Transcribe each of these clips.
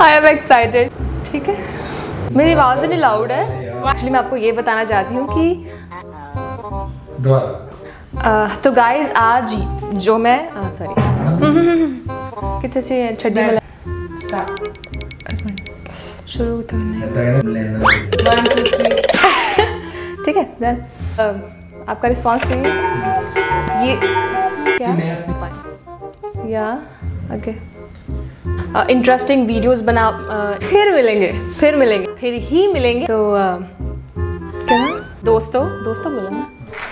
I am excited. ठीक है, मेरी आवाज़ नहीं लाउड है। एक्चुअली मैं आपको ये बताना चाहती हूँ कि तो गाइज आज जो मैं सॉरी कितने से छड्डी में शुरू तो नहीं। 1 2 3 ठीक है डन। आपका रिस्पॉन्स चाहिए ये क्या या ओके इंटरेस्टिंग वीडियोस बना फिर मिलेंगे फिर ही मिलेंगे। तो क्या दोस्तों बोलो ना।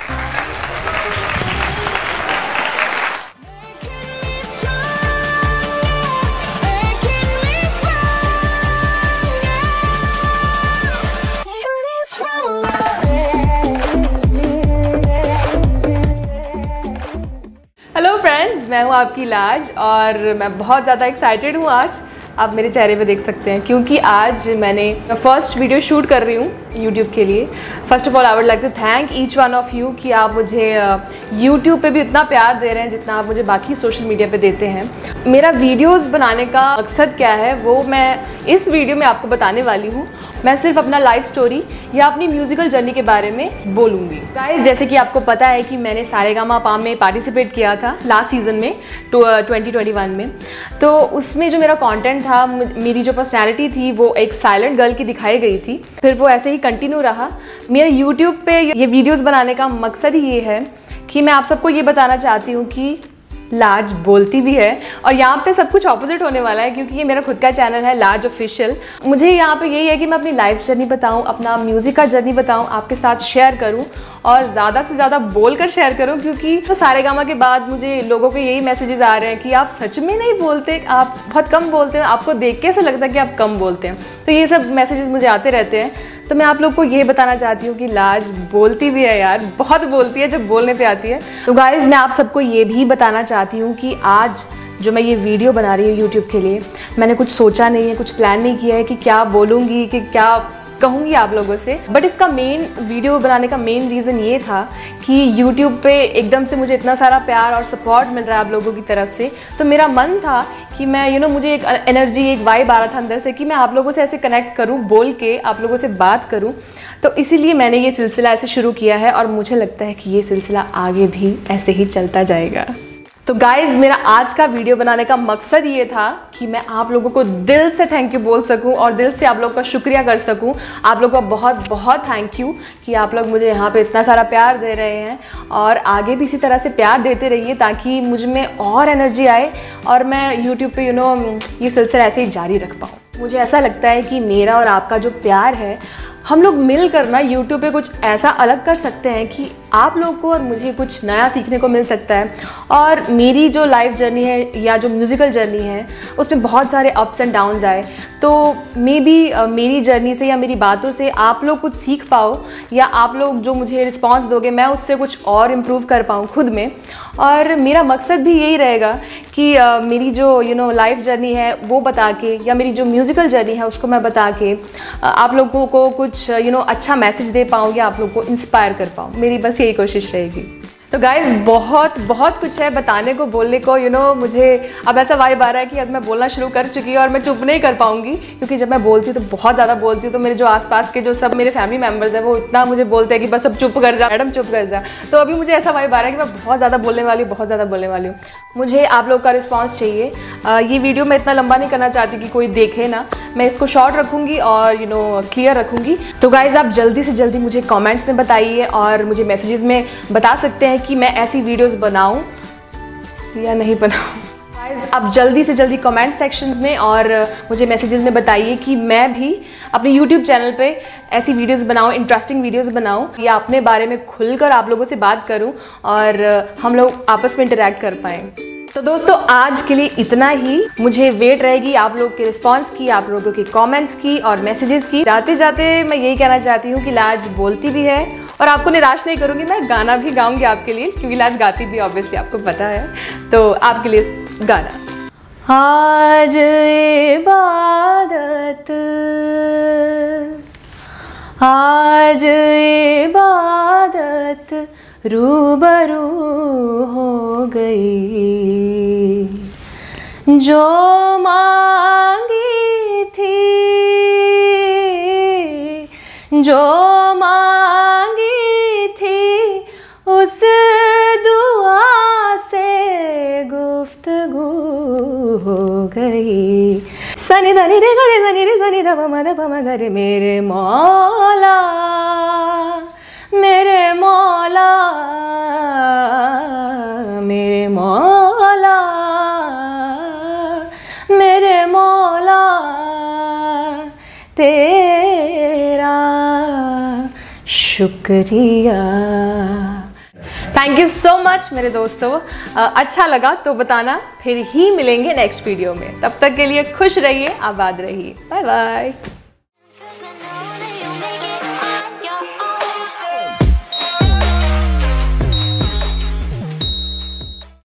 हेलो फ्रेंड्स, मैं हूँ आपकी लाज और मैं बहुत ज़्यादा एक्साइटेड हूँ। आज आप मेरे चेहरे पे देख सकते हैं क्योंकि आज मैंने फर्स्ट वीडियो शूट कर रही हूँ यूट्यूब के लिए। First of all I would like to thank each one of you कि आप मुझे यूट्यूब पे भी इतना प्यार दे रहे हैं जितना आप मुझे बाकी सोशल मीडिया पे देते हैं। मेरा वीडियोस बनाने का मकसद क्या है वो मैं इस वीडियो में आपको बताने वाली हूँ। मैं सिर्फ अपना लाइफ स्टोरी या अपनी म्यूजिकल जर्नी के बारे में बोलूँगी। गाइस, जैसे कि आपको पता है कि मैंने सारेगामापा में पार्टिसिपेट किया था लास्ट सीज़न में 2021 में। तो उसमें जो मेरा कंटेंट था, मेरी जो पर्सनैलिटी थी वो एक साइलेंट गर्ल की दिखाई गई थी। फिर वो ऐसे ही कंटिन्यू रहा। मेरे यूट्यूब पे ये वीडियोस बनाने का मकसद ही ये है कि मैं आप सबको ये बताना चाहती हूँ कि लाज बोलती भी है। और यहाँ पे सब कुछ ऑपोजिट होने वाला है क्योंकि ये मेरा खुद का चैनल है लाज ऑफिशियल। मुझे यहाँ पे यही है कि मैं अपनी लाइफ जर्नी बताऊँ, अपना म्यूज़िक का जर्नी बताऊँ, आपके साथ शेयर करूँ और ज़्यादा से ज़्यादा बोल कर शेयर करूँ। क्योंकि तो सारेगामा के बाद मुझे लोगों के यही मैसेजेस आ रहे हैं कि आप सच में नहीं बोलते, आप बहुत कम बोलते हैं, आपको देख के ऐसा लगता है कि आप कम बोलते हैं। तो ये सब मैसेजेस मुझे आते रहते हैं। तो मैं आप लोग को ये बताना चाहती हूँ कि लाज बोलती भी है यार, बहुत बोलती है जब बोलने पे आती है। तो गाइज़, मैं आप सबको ये भी बताना चाहती हूँ कि आज जो मैं ये वीडियो बना रही हूँ यूट्यूब के लिए, मैंने कुछ सोचा नहीं है, कुछ प्लान नहीं किया है कि क्या बोलूँगी, कि क्या कहूँगी आप लोगों से। बट इसका मेन वीडियो बनाने का मेन रीज़न ये था कि यूट्यूब पे एकदम से मुझे इतना सारा प्यार और सपोर्ट मिल रहा है आप लोगों की तरफ से। तो मेरा मन था कि मैं मुझे एक एनर्जी, एक वाइब आ रहा था अंदर से कि मैं आप लोगों से ऐसे कनेक्ट करूं, बोल के आप लोगों से बात करूं। तो इसीलिए मैंने ये सिलसिला ऐसे शुरू किया है और मुझे लगता है कि ये सिलसिला आगे भी ऐसे ही चलता जाएगा। तो गाइज़, मेरा आज का वीडियो बनाने का मकसद ये था कि मैं आप लोगों को दिल से थैंक यू बोल सकूं और दिल से आप लोगों का शुक्रिया कर सकूं। आप लोगों का बहुत बहुत थैंक यू कि आप लोग मुझे यहाँ पे इतना सारा प्यार दे रहे हैं और आगे भी इसी तरह से प्यार देते रहिए ताकि मुझ में और एनर्जी आए और मैं यूट्यूब पे ये सिलसिला ऐसे ही जारी रख पाऊँ। मुझे ऐसा लगता है कि मेरा और आपका जो प्यार है, हम लोग मिल कर ना यूट्यूब पे कुछ ऐसा अलग कर सकते हैं कि आप लोग को और मुझे कुछ नया सीखने को मिल सकता है। और मेरी जो लाइफ जर्नी है या जो म्यूज़िकल जर्नी है उसमें बहुत सारे अप्स एंड डाउन्स आए। तो मे बी मेरी जर्नी से या मेरी बातों से आप लोग कुछ सीख पाओ या आप लोग जो मुझे रिस्पॉन्स दोगे मैं उससे कुछ और इम्प्रूव कर पाऊँ खुद में। और मेरा मकसद भी यही रहेगा कि मेरी जो लाइफ जर्नी है वो बता के या मेरी जो म्यूज़िकल जर्नी है उसको मैं बता के आप लोगों को कुछ अच्छा मैसेज दे पाऊँ या आप लोग को इंस्पायर कर पाऊँ। मेरी बस यही कोशिश रहेगी। तो गाइज़, बहुत कुछ है बताने को, बोलने को। मुझे अब ऐसा वाइब आ रहा है कि अब मैं बोलना शुरू कर चुकी हूँ और मैं चुप नहीं कर पाऊँगी क्योंकि जब मैं बोलती हूँ तो बहुत ज़्यादा बोलती हूँ। तो मेरे जो आसपास के जो सब मेरे फैमिली मेम्बर्स हैं वो इतना मुझे बोलते हैं कि बस अब चुप कर जा मैडम, चुप कर जा। तो अभी मुझे ऐसा वाइब आ रहा है कि मैं बहुत ज़्यादा बोलने वाली हूँ। मुझे आप लोग का रिस्पॉन्स चाहिए। ये वीडियो मैं इतना लंबा नहीं करना चाहती कि कोई देखे ना, मैं इसको शॉर्ट रखूँगी और क्लियर रखूँगी। तो गाइज़, आप जल्दी से जल्दी मुझे कमेंट्स में बताइए और मुझे मैसेजेस में बता सकते हैं कि मैं ऐसी वीडियोस बनाऊं या नहीं बनाऊं। गाइज़, आप जल्दी से जल्दी कमेंट सेक्शंस में और मुझे मैसेजेस में बताइए कि मैं भी अपने यूट्यूब चैनल पे ऐसी वीडियोस बनाऊं, इंटरेस्टिंग वीडियोस बनाऊं या अपने बारे में खुलकर आप लोगों से बात करूं और हम लोग आपस में इंटरेक्ट कर पाएँ। तो दोस्तों, आज के लिए इतना ही। मुझे वेट रहेगी आप लोग के रिस्पांस की, आप लोगों के कमेंट्स की और मैसेजेस की। जाते जाते मैं यही कहना चाहती हूँ कि लाज बोलती भी है और आपको निराश नहीं करूँगी। मैं गाना भी गाऊंगी आपके लिए क्योंकि लाज गाती भी, ऑब्वियसली आपको पता है। तो आपके लिए गाना। आज इबादत, आज इबादत रूबरू हो गई, जो मांगी जो मांगी थी उस दुआ से गुफ्तगू हो गई। सनी धनी रे ग रे सनी रे सनी ध प म ग रे मेरे मौला मेरे मौला मेरे मौला मेरे मौला तेरा शुक्रिया। थैंक यू सो मच मेरे दोस्तों। अच्छा लगा तो बताना, फिर ही मिलेंगे नेक्स्ट वीडियो में। तब तक के लिए खुश रहिए, आबाद रहिए। Bye bye.